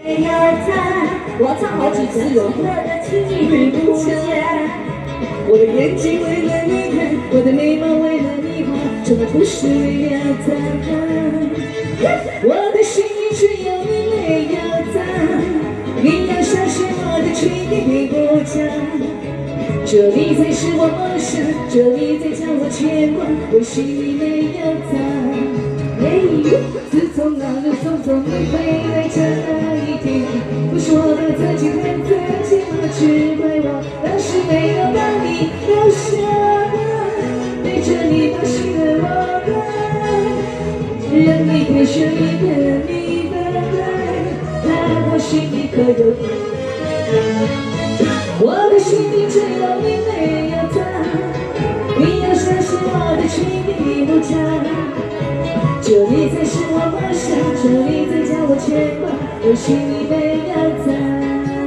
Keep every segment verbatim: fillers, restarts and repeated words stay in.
我要唱好几次哦。我的眼睛为了你看，我的眉毛为了你画，从来不是为了他。我的心里只有你没有他，你要相信我的情意不假。这里才是我梦想，这里才叫我牵挂，我心里没有他。自从那日匆匆你回来这那一天，不是我的自己恨自己，只怪我当时没有把你留下，对着你把心的我让你配上一个你的爱，那我心里可有你？我的心里只有你没有他，你要相信我的情意不假。这里才是我梦想，这里才叫我牵挂，我心里没有他。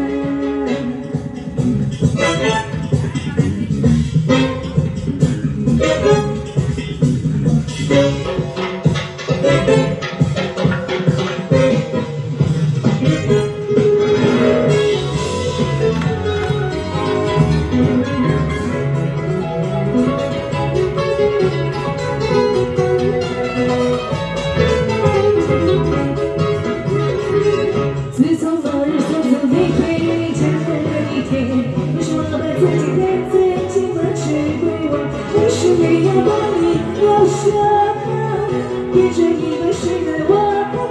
自从那日匆匆离开家的那一天，为什么把自己看在肩膀只怪我当时没有把你留下，变成一个谁的我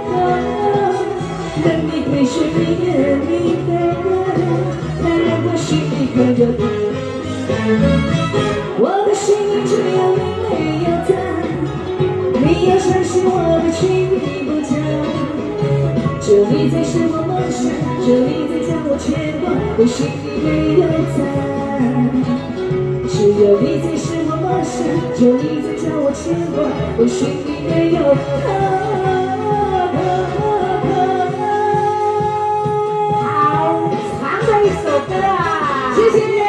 让你配上一个你的人，那让我心里可有你？我的心里只有你没有他，你要相信我的情意不假。这里才是我梦想，这里才叫我牵挂，我心里没有他。只有你才是我梦想，这里才叫我牵挂，我心里没有他。好长的一首歌啊！谢谢。